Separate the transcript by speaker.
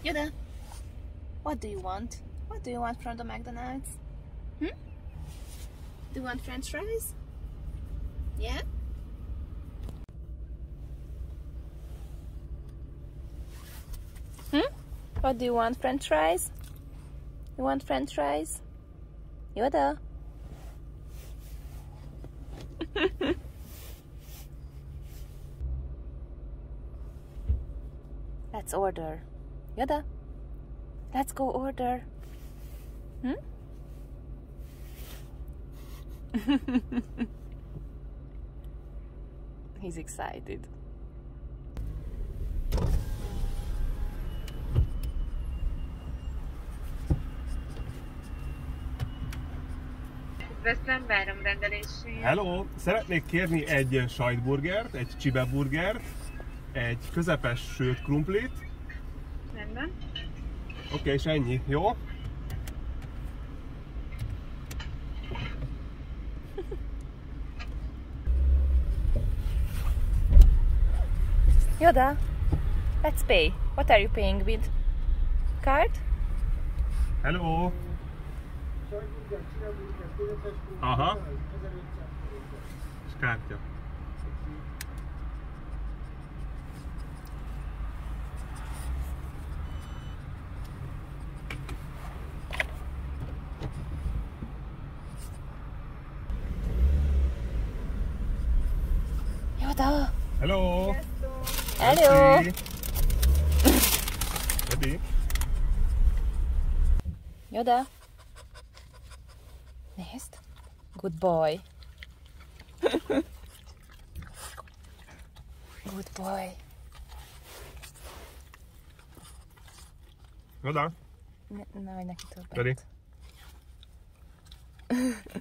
Speaker 1: Yoda, what do you want? What do you want from the McDonald's? Do you want French fries? Yeah? What do you want? French fries? You want French fries? Yoda? Let's order. Yoda, let's go order. He's excited.
Speaker 2: Veszem beáramrendelésért.
Speaker 3: Hello! Szeretnék kérni egy sajtburgert, egy csibeburgert, egy közepes sült krumplit.
Speaker 2: Rendben.
Speaker 3: Oké, és ennyi, jó?
Speaker 1: Yoda, let's pay. What are you paying with? Card?
Speaker 3: Hello! Aha. És kártya.
Speaker 1: Yoda!
Speaker 3: Hello!
Speaker 1: Hello!
Speaker 3: Ready?
Speaker 1: Yoda? Nézd! Good boy! Good boy!
Speaker 3: Yoda?
Speaker 1: Nehogy neki többet.
Speaker 3: Ready?